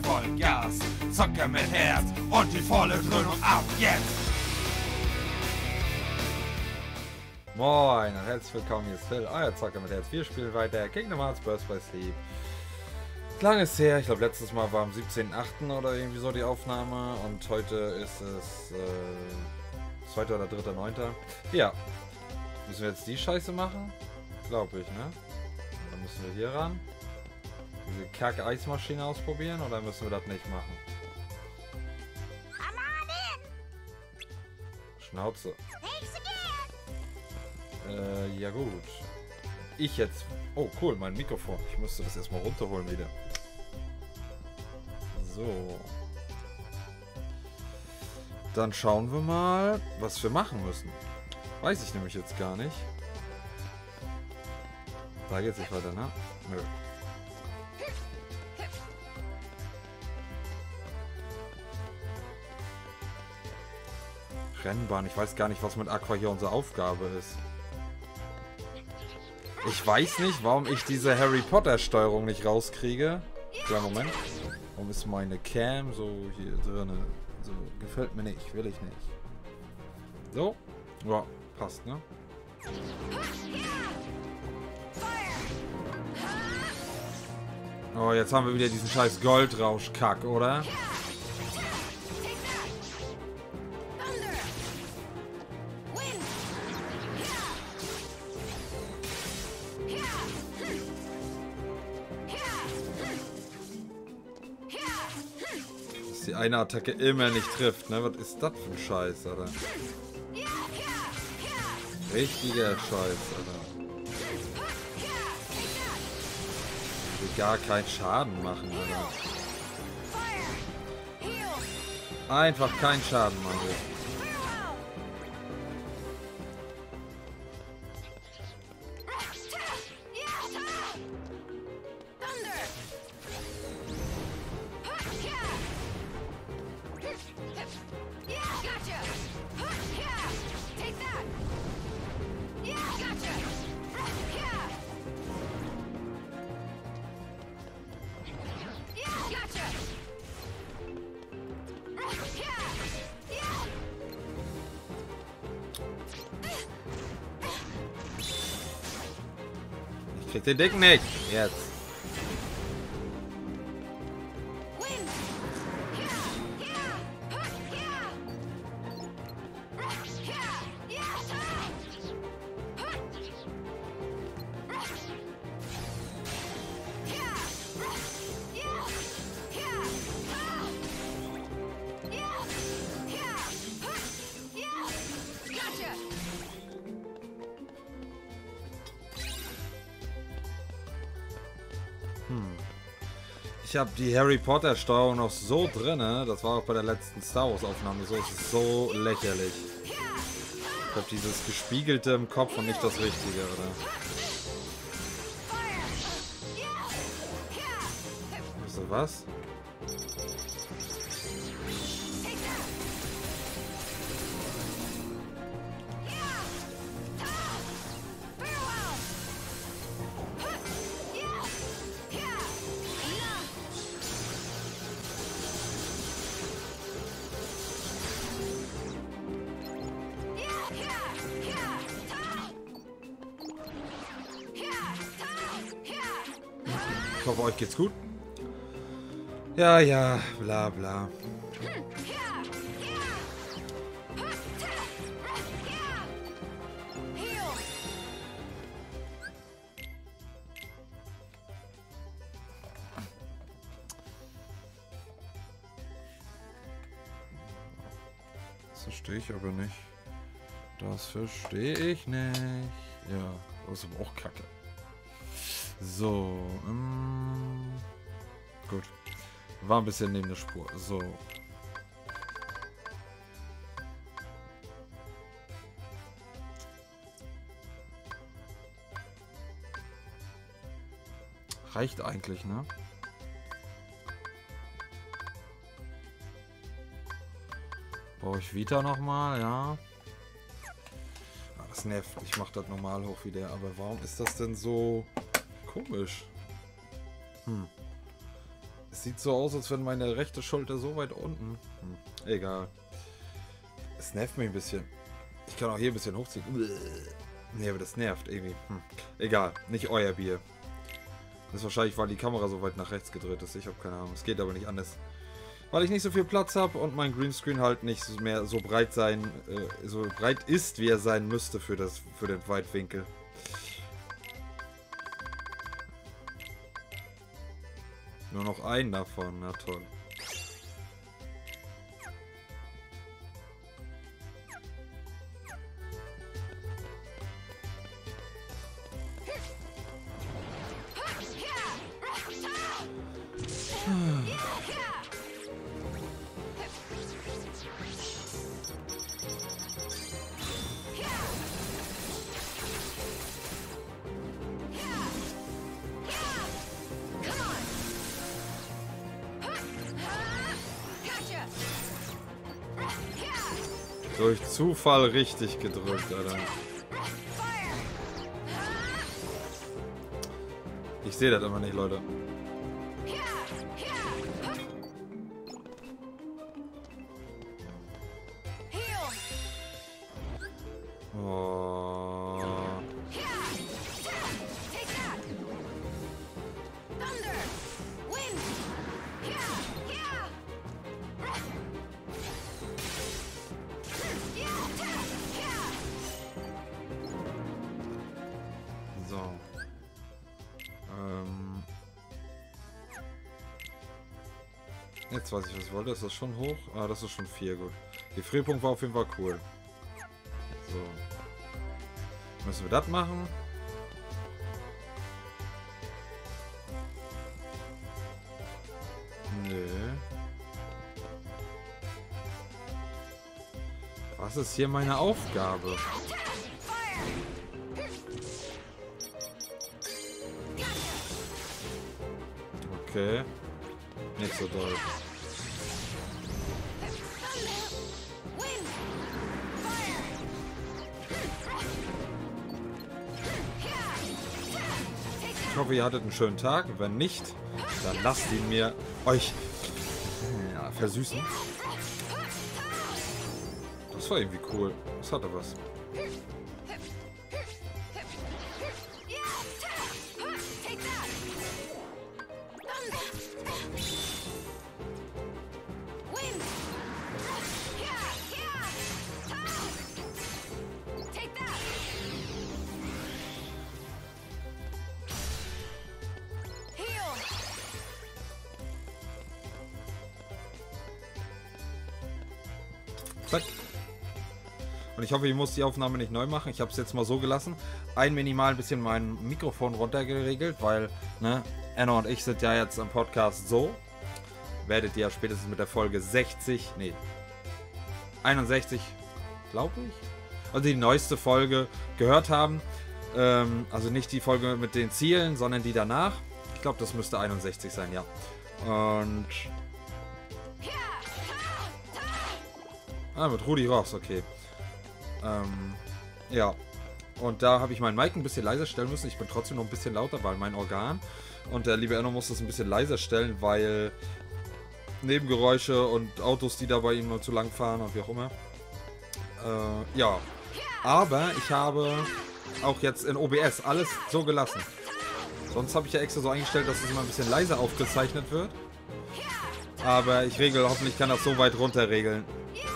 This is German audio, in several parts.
Vollgas. Zocke mit Herz und die volle Dröhnung ab jetzt. Moin und herzlich willkommen, hier ist Phil, euer Zocker mit Herz. Wir spielen weiter Kingdom Hearts Birth by Sleep. Lang ist her, ich glaube letztes Mal war am 17.8. oder irgendwie so die Aufnahme und heute ist es 2. oder 3.9. Ja, müssen wir jetzt die Scheiße machen? Glaube ich, ne? Dann müssen wir hier ran. Diese Kack-Eismaschine ausprobieren oder müssen wir das nicht machen? Schnauze. Ja gut. Ich jetzt... Oh cool, mein Mikrofon. Ich musste das erstmal runterholen wieder. So. Dann schauen wir mal, was wir machen müssen. Weiß ich nämlich jetzt gar nicht. Da geht's nicht weiter, ne? Nö. Rennbahn. Ich weiß gar nicht, was mit Aqua hier unsere Aufgabe ist. Ich weiß nicht, warum ich diese Harry Potter Steuerung nicht rauskriege. Kleinen Moment. Warum ist meine Cam so hier drin? So, gefällt mir nicht. Will ich nicht. So. Ja, passt, ne? Oh, jetzt haben wir wieder diesen scheiß Goldrausch-Kack, oder? Dass die eine Attacke immer nicht trifft, ne? Was ist das für ein Scheiß, Alter? Richtiger Scheiß, Alter. Die gar keinen Schaden machen, Alter. Einfach keinen Schaden machen. Ich krieg den Dicken nicht. Jetzt. Ich habe die Harry Potter Steuerung noch so drinne, das war auch bei der letzten Star Wars Aufnahme so, es ist so lächerlich. Ich habe dieses Gespiegelte im Kopf und nicht das Richtige, oder? So was? Ich hoffe, euch geht's gut. Ja, ja, bla bla. Das verstehe ich aber nicht. Das verstehe ich nicht. Ja, das ist aber auch Kacke. So, gut. War ein bisschen neben der Spur. So. Reicht eigentlich, ne? Brauche ich Vita nochmal, ja. Ah, das nervt. Ich mache das normal hoch wieder. Aber warum ist das denn so komisch? Es sieht so aus, als wenn meine rechte Schulter so weit unten. Egal. Es nervt mich ein bisschen. Ich kann auch hier ein bisschen hochziehen. Nee, aber das nervt irgendwie. Egal, nicht euer Bier. Das ist wahrscheinlich, weil die Kamera so weit nach rechts gedreht ist. Ich habe keine Ahnung. Es geht aber nicht anders. Weil ich nicht so viel Platz habe und mein Greenscreen halt nicht mehr so breit so breit ist, wie er sein müsste für den Weitwinkel. Nur noch einen davon, na toll. Durch Zufall richtig gedrückt, Alter. Ich sehe das immer nicht, Leute. Oh. So. Jetzt weiß ich, was ich wollte. Ist das schon hoch? Ah, das ist schon 4, gut. Die Frühpunkt war auf jeden Fall cool. So. Müssen wir das machen? Nö. Was ist hier meine Aufgabe? Okay. Nicht so doll. Ich hoffe, ihr hattet einen schönen Tag. Wenn nicht, dann lasst ihn mir euch versüßen. Das war irgendwie cool. Das hatte was. Und ich hoffe, ich muss die Aufnahme nicht neu machen. Ich habe es jetzt mal so gelassen. Minimal ein bisschen mein Mikrofon runtergeregelt, weil, ne, Anna und ich sind ja jetzt im Podcast so. Werdet ihr ja spätestens mit der Folge 61, glaube ich. Also die neueste Folge gehört haben. Also nicht die Folge mit den Zielen, sondern die danach. Ich glaube, das müsste 61 sein, ja. Und... mit Rudi Ross, okay. Ja. Und da habe ich meinen Mic ein bisschen leiser stellen müssen. Ich bin trotzdem noch ein bisschen lauter, weil mein Organ. Und der liebe Enno muss das ein bisschen leiser stellen, weil Nebengeräusche und Autos, die da bei ihm nur zu lang fahren und wie auch immer. Ja. Aber ich habe auch jetzt in OBS alles so gelassen. Sonst habe ich ja extra so eingestellt, dass es immer ein bisschen leiser aufgezeichnet wird. Aber ich regel, hoffentlich kann das so weit runter regeln.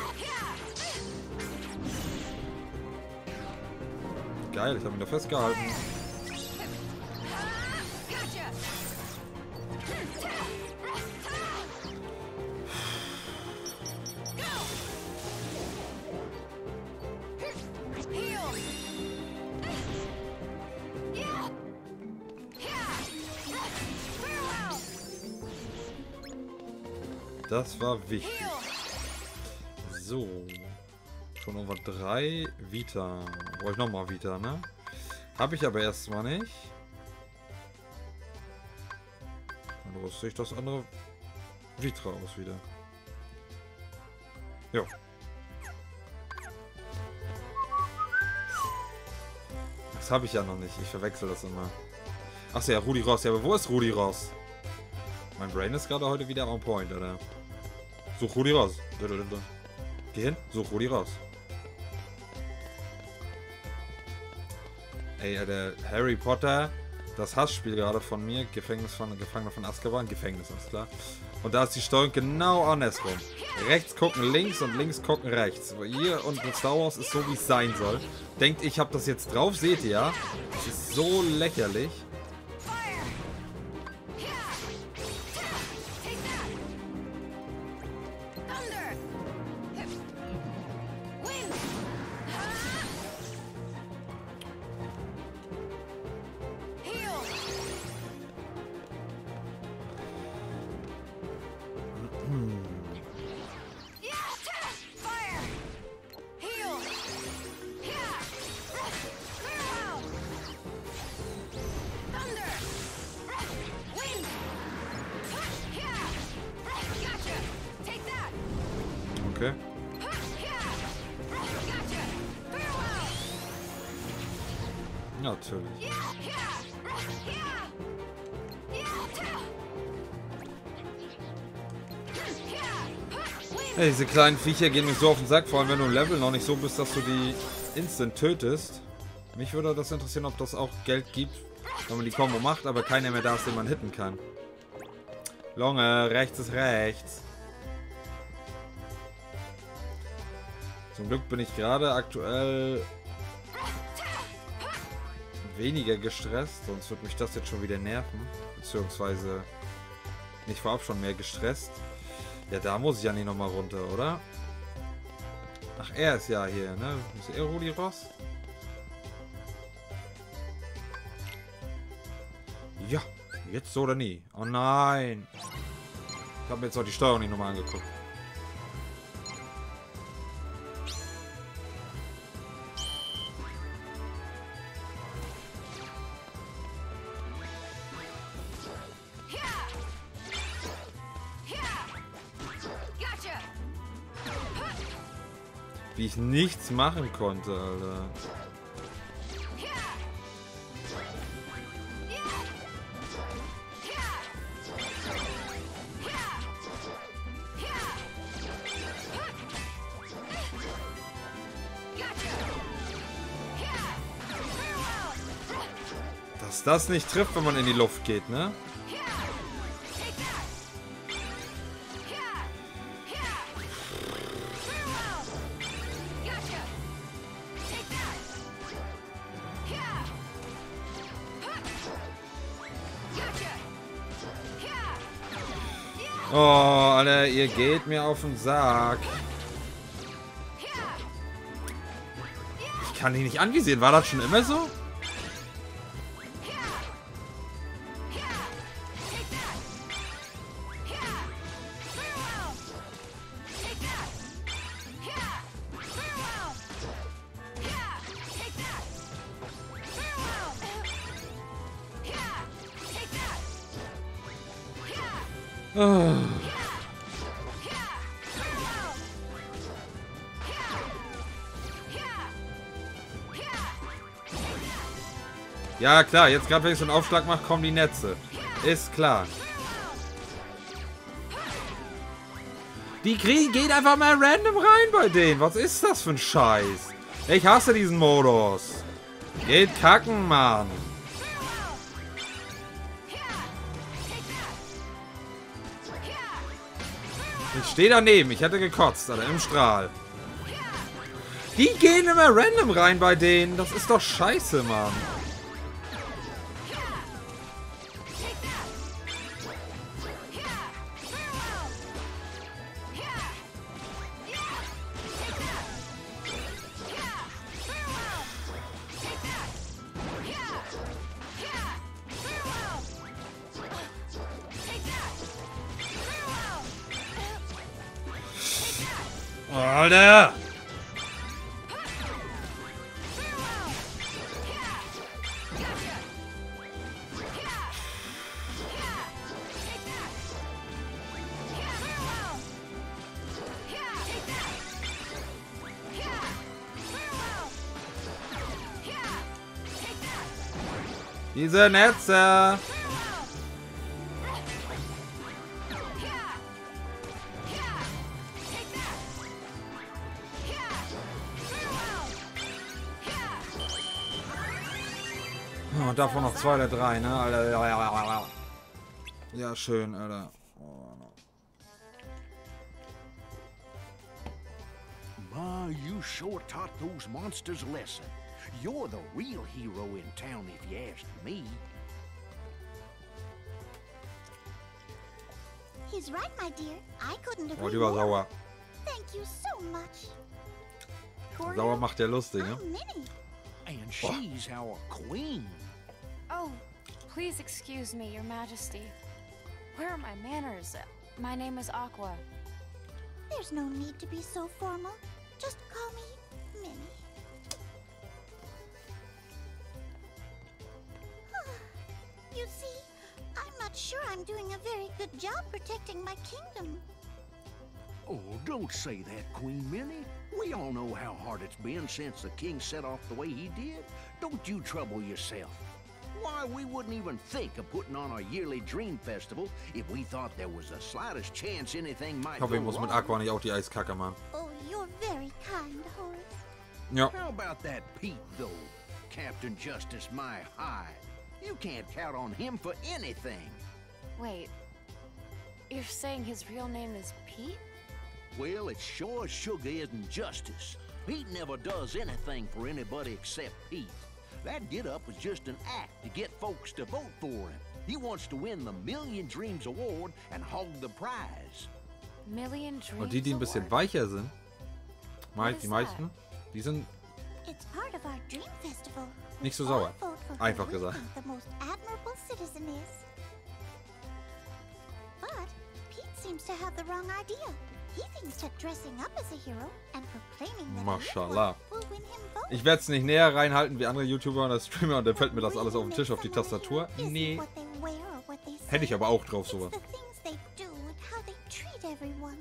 Geil, ich habe ihn da festgehalten. Das war wichtig. So. Schon over 3 Vita. Brauche ich nochmal Vita, ne? Habe ich aber erstmal nicht. Dann rüste ich das andere Vitra aus wieder. Jo. Das habe ich ja noch nicht. Ich verwechsel das immer. Achso, ja, Rudi Ross. Ja, aber wo ist Rudi Ross? Mein Brain ist gerade heute wieder on point, oder? Such Rudi raus. Geh hin, such Rudi raus. Ey, der Harry Potter, das Hassspiel gerade von mir, Gefangener von Azkaban, Gefängnis, alles klar. Und da ist die Steuerung genau andersrum. Rechts gucken links und links gucken rechts. Hier und mit Star Wars ist so, wie es sein soll. Denkt, ich habe das jetzt drauf, seht ihr ja? Das ist so lächerlich. Okay. Natürlich. Hey, diese kleinen Viecher gehen mir so auf den Sack, vor allem wenn du im Level noch nicht so bist, dass du die instant tötest. Mich würde das interessieren, ob das auch Geld gibt, wenn man die Combo macht, aber keiner mehr da ist, den man hitten kann. Longe, rechts ist rechts. Zum Glück bin ich gerade aktuell weniger gestresst, sonst wird mich das jetzt schon wieder nerven. Beziehungsweise nicht vorab schon mehr gestresst. Ja, da muss ich ja nicht nochmal runter, oder? Ach, er ist ja hier, ne? Ist er Rudi Ross? Ja, jetzt so oder nie. Oh nein. Ich habe mir jetzt auch die Steuerung nicht nochmal angeguckt. Wie ich nichts machen konnte, Alter. Dass das nicht trifft, wenn man in die Luft geht, ne? Oh, Alter, ihr geht mir auf den Sack. Ich kann die nicht anvisieren. War das schon immer so? Oh. Ja klar, jetzt gerade wenn ich so einen Aufschlag mache, kommen die Netze. Ist klar. Die geht einfach mal random rein bei denen. Was ist das für ein Scheiß? Ich hasse diesen Modus. Geht kacken, Mann. Ich stehe daneben. Ich hätte gekotzt, Alter, im Strahl. Die gehen immer random rein bei denen. Das ist doch scheiße, Mann. Alter! Diese Netze! Und davon noch 2 oder 3, ne? Alter. Ja, schön, Alter. Oh, no. Ma, you sure taught those monsters a lesson. You're the real hero in town, if you ask me. He's right, my dear. I couldn't Oh, agree die war more. sauer. Thank you so much. Sauer macht der lustig, ne? I'm Minnie. And she's our queen. Oh, please excuse me, Your Majesty. Where are my manners? My name is Aqua. There's no need to be so formal. Just call me Minnie. You see, I'm not sure I'm doing a very good job protecting my kingdom. Oh, don't say that, Queen Minnie. We all know how hard it's been since the king set off the way he did. Don't you trouble yourself. Why, we wouldn't even think of putting on our yearly Dream Festival if we thought there was the slightest chance anything might Ich hoffe, go ich muss mit wrong. Aqua nicht auch die Eiskacke machen. Oh, you're very kind, Horace. Ja. How about that Pete, though? Captain Justice My Hide. You can't count on him for anything. Wait, you're saying his real name is Pete? Well, it's sure as sugar isn't justice. Pete never does anything for anybody except Pete. That get-up was just an act to get folks to vote for him. He wants to win the Million Dreams Award and hog the prize. Million Dreams Und die ein bisschen Award? weicher sind, What die is meisten, die sind It's part of our Dream Festival. Nicht so We sauer. all vote for who Einfach we gesagt. think the most admirable citizen is. But Pete seems to have the wrong idea. He thinks that dressing up as a hero and proclaiming that he is Mashallah. one will win him votes. Ich werde es nicht näher reinhalten wie andere YouTuber oder Streamer und dann fällt mir das alles auf den Tisch, auf die Tastatur. Isn't Nee. what they wear or what they Hätte ich say. aber auch drauf, It's sowas. the things they do and how they treat everyone.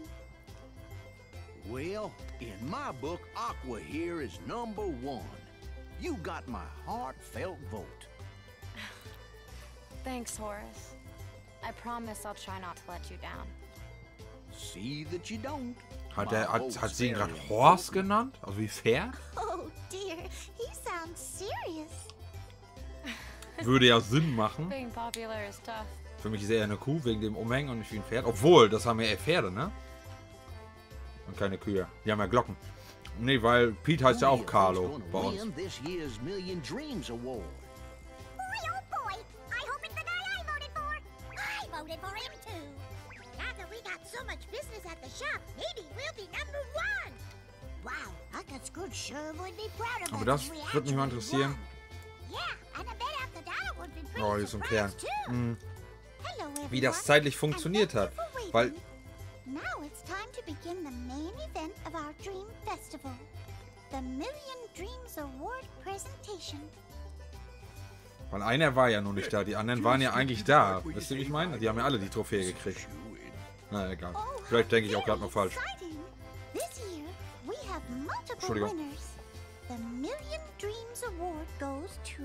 Well, in my book, Aqua here is #1. You got my heartfelt vote. Thanks, Horace. I promise I'll try not to let you down. See that you don't. Hat My sie ihn vote's gerade very Horse important. genannt? Also wie Pferd? Oh dear, he sounds serious. Würde ja Sinn machen. Being popular is tough. Für mich ist er eher eine Kuh wegen dem Umhängen und nicht wie ein Pferd. Obwohl, das haben ja eher Pferde, ne? Und keine Kühe. Die haben ja Glocken. Nee, weil Pete heißt ja Who auch do you Carlo think's bei gonna uns. win this year's Million Dreams Award? Boy, oh boy, I hope it's the guy I voted for. I voted for him too. Now that we got so much business at the shop, maybe we'll be #1. Wow, Uncle Scrooge sure would be proud of us. Aber das if we würde mich mal actually interessieren. won. Yeah, and I bet Uncle Donald would be pretty Oh, die ist im Kern. surprised too. Mhm. Hello, everyone. Wie das zeitlich and funktioniert thank hat. you for Weil waiting. Now it's time to begin the main event of our Dream Festival. The Million Dreams Award presentation. Weil einer war ja noch nicht da, die anderen waren ja eigentlich da. Wisst ihr, wie ich meine? Die haben ja alle die Trophäe gekriegt. Na egal. Oh, Vielleicht denke ich how auch gerade noch very falsch. exciting. This year, we have multiple Entschuldigung. winners. The Million Dreams Award goes to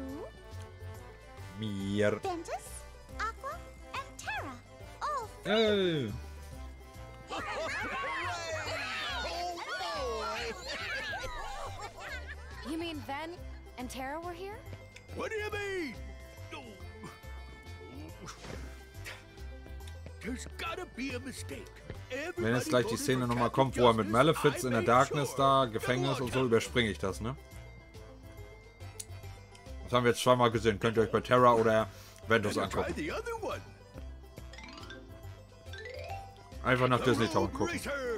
Mir. Ventus, Aqua, and Terra. All three. Hey. You mean Ven and Tara were here? What do you mean? There's gotta be a mistake. Wenn jetzt gleich die Szene nochmal kommt, wo er mit Malefiz in der Darkness da, Gefängnis und so, überspringe ich das, ne? Das haben wir jetzt zweimal gesehen. Könnt ihr euch bei Terra oder Ventus angucken. Einfach nach Disney Town gucken.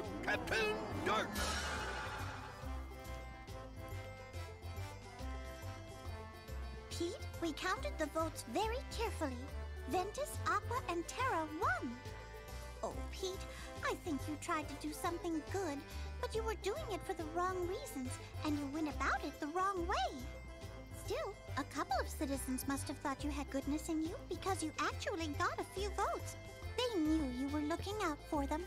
Pete, we counted the votes very carefully. Ventus, Aqua, and Terra won. Oh, Pete, I think you tried to do something good, but you were doing it for the wrong reasons, and you went about it the wrong way. Still, a couple of citizens must have thought you had goodness in you because you actually got a few votes. They knew you were looking out for them.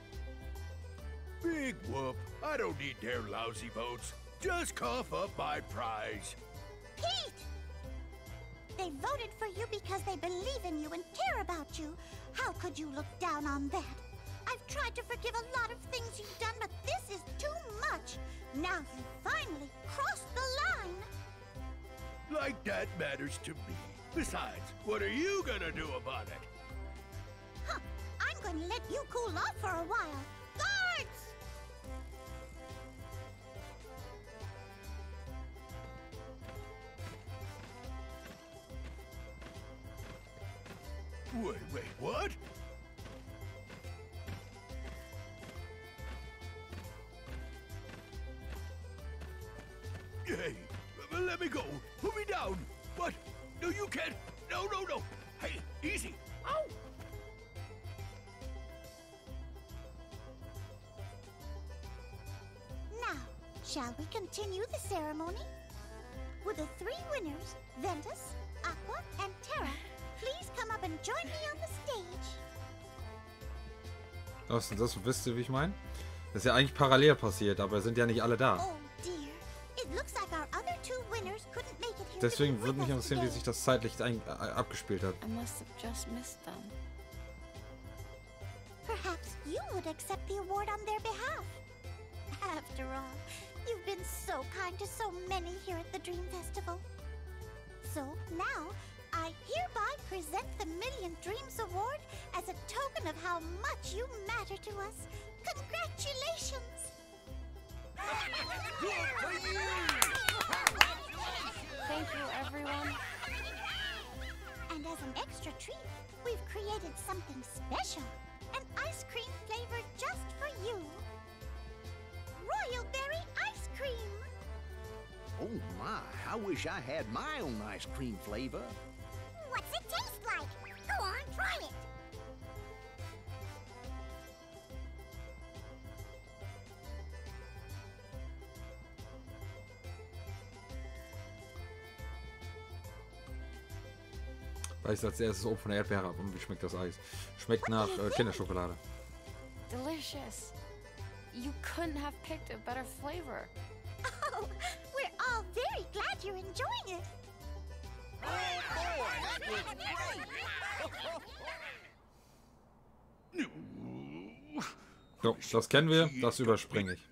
Big whoop. I don't need their lousy votes. Just cough up my prize. Pete! They voted for you because they believe in you and care about you. How could you look down on that? I've tried to forgive a lot of things you've done, but this is too much. Now you finally crossed the line. Like that matters to me. Besides, what are you gonna do about it? Huh. I'm going to let you cool off for a while. Guards! Wait, what? Hey, let me go. Put me down. What? No, you can't. No. Hey, easy. Ow! Now, shall we continue the ceremony? Would the 3 winners, Ventus, Aqua, and Terra, please come up and join me on the stage? Das wisst ihr, wie ich meine? Das ist ja eigentlich parallel passiert, aber sind ja nicht alle da. Oh dear. It looks like our other 2 winners couldn't make it here. Deswegen würde mich interessieren, wie sich das zeitlich abgespielt hat. I must have just missed them. Perhaps you would accept the award on their behalf. After all, you've been so kind to so many here at the Dream Festival. So now, I hereby present the Million Dreams Award as a token of how much you matter to us. Congratulations! Thank you, everyone. And as an extra treat, we've created something special. An ice cream flavor just for you. Royal Berry Ice Cream! Oh my, I wish I had my own ice cream flavor. What's it taste like? Go on, try it! Weil ich als erstes oben von der Erdbeere ab. Und wie schmeckt das Eis? Schmeckt nach Kinderschokolade. Delicious. You couldn't have picked a better flavor. Oh, we're all very glad you're enjoying it. So, das kennen wir, das überspringe ich.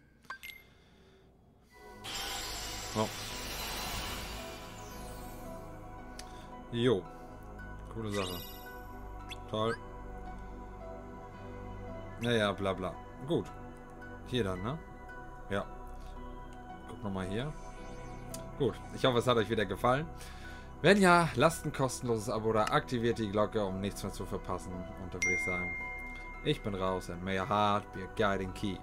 Oh. Jo. Coole Sache. Toll. Naja, bla bla. Gut. Hier dann, ne? Ja. Guck nochmal hier. Gut. Ich hoffe, es hat euch wieder gefallen. Wenn ja, lasst ein kostenloses Abo oder aktiviert die Glocke, um nichts mehr zu verpassen. Und dann würde ich sagen, ich bin raus and may your heart be a guiding key.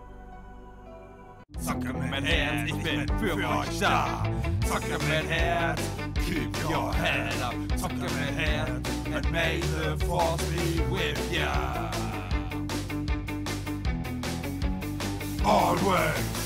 Zocke mit Herz, ich bin für euch da. Zocke mit Herz, keep your head up. Zocke mit Herz, and may the force be with ya. Always.